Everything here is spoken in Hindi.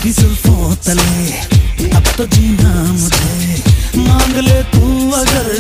तेरी जुल्फों तले अब तो जीना मुझे, मांग ले तू अगर